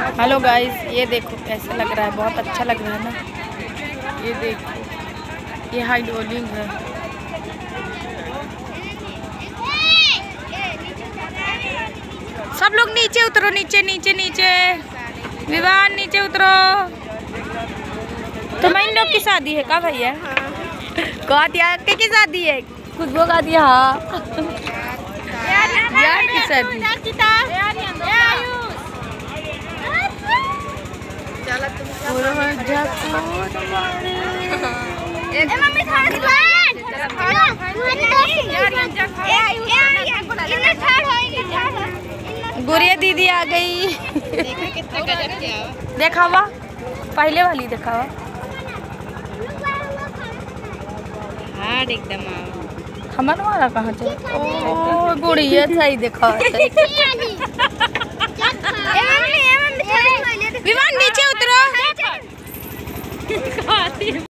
Hello guys, ये देखो कैसा लग रहा है, बहुत अच्छा लग रहा है ना। ये देखो, ये हाइड्रोलिक है। सब लोग नीचे उतरो, नीचे नीचे नीचे। विवान नीचे उतरो। तो मैं इन लोग की शादी है का भैया? कहा दिया की शादी है? खुशबू का दिया यार की शादी। गुड़िया दीदी आ गई। देखा हुआ पहले वाली देखा हुआ एकदम हमारा वाला कहाँ थे? ओ गुड़िया सही देखा। विमान नीचे उतरो।